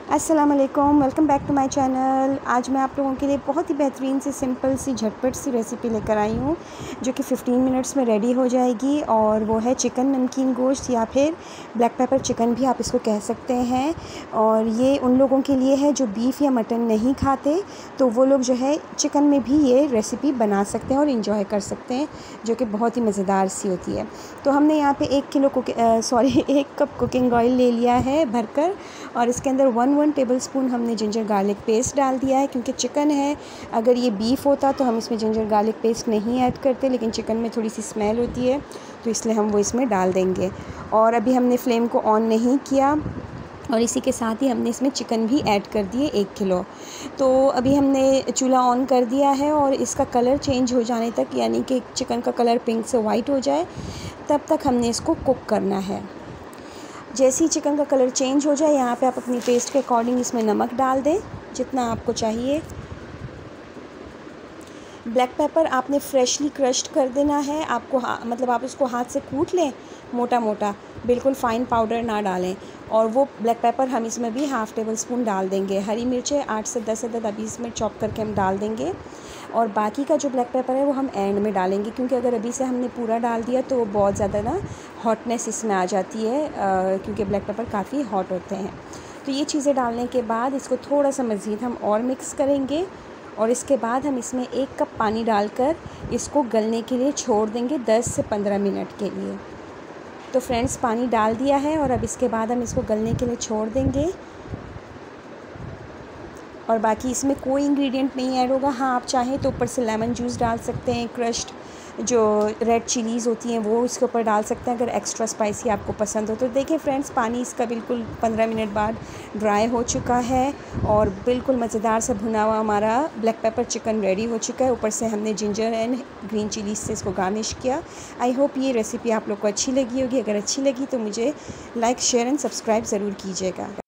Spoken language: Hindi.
अस्सलाम वालेकुम, welcome back to my channel. आज मैं आप लोगों के लिए बहुत ही बेहतरीन सी सिंपल सी झटपट सी रेसिपी लेकर आई हूँ जो कि 15 मिनट्स में रेडी हो जाएगी। और वो है चिकन नमकीन गोश्त या फिर ब्लैक पेपर चिकन भी आप इसको कह सकते हैं। और ये उन लोगों के लिए है जो बीफ या मटन नहीं खाते, तो वो लोग जो है चिकन में भी ये रेसिपी बना सकते हैं और इन्जॉय कर सकते हैं, जो कि बहुत ही मज़ेदार सी होती है। तो हमने यहाँ पे 1 कप कुकिंग ऑयल ले लिया है भरकर, और इसके अंदर 1 टेबलस्पून हमने जिंजर गार्लिक पेस्ट डाल दिया है। क्योंकि चिकन है, अगर ये बीफ होता तो हम इसमें जिंजर गार्लिक पेस्ट नहीं ऐड करते, लेकिन चिकन में थोड़ी सी स्मेल होती है तो इसलिए हम वो इसमें डाल देंगे। और अभी हमने फ्लेम को ऑन नहीं किया, और इसी के साथ ही हमने इसमें चिकन भी ऐड कर दिए 1 किलो। तो अभी हमने चूल्हा ऑन कर दिया है, और इसका कलर चेंज हो जाने तक, यानी कि चिकन का कलर पिंक से वाइट हो जाए, तब तक हमने इसको कुक करना है। जैसे ही चिकन का कलर चेंज हो जाए, यहाँ पे आप अपनी टेस्ट के अकॉर्डिंग इसमें नमक डाल दें जितना आपको चाहिए। ब्लैक पेपर आपने फ्रेशली क्रश्ड कर देना है। आपको मतलब आप उसको हाथ से कूट लें मोटा मोटा, बिल्कुल फ़ाइन पाउडर ना डालें। और वो ब्लैक पेपर हम इसमें भी ½ टेबलस्पून डाल देंगे। हरी मिर्चें 8 से 10 अदद अभी इसमें चॉप करके हम डाल देंगे। और बाकी का जो ब्लैक पेपर है वो हम एंड में डालेंगे, क्योंकि अगर अभी से हमने पूरा डाल दिया तो बहुत ज़्यादा ना हॉटनेस इसमें आ जाती है, क्योंकि ब्लैक पेपर काफ़ी हॉट होते हैं। तो ये चीज़ें डालने के बाद इसको थोड़ा सा मज़ीद हम और मिक्स करेंगे, और इसके बाद हम इसमें 1 कप पानी डालकर इसको गलने के लिए छोड़ देंगे 10 से 15 मिनट के लिए। तो फ्रेंड्स, पानी डाल दिया है, और अब इसके बाद हम इसको गलने के लिए छोड़ देंगे। और बाकी इसमें कोई इंग्रेडिएंट नहीं ऐड होगा। हाँ, आप चाहें तो ऊपर से लेमन जूस डाल सकते हैं, क्रश्ड जो रेड चिलीज़ होती हैं वो इसके ऊपर डाल सकते हैं, अगर एक्स्ट्रा स्पाइसी आपको पसंद हो तो। देखिए फ्रेंड्स, पानी इसका बिल्कुल 15 मिनट बाद ड्राई हो चुका है, और बिल्कुल मज़ेदार से भुना हुआ हमारा ब्लैक पेपर चिकन रेडी हो चुका है। ऊपर से हमने जिंजर एंड ग्रीन चिलीज़ से इसको गार्निश किया। आई होप ये रेसिपी आप लोग को अच्छी लगी होगी। अगर अच्छी लगी तो मुझे लाइक, शेयर एंड सब्सक्राइब ज़रूर कीजिएगा।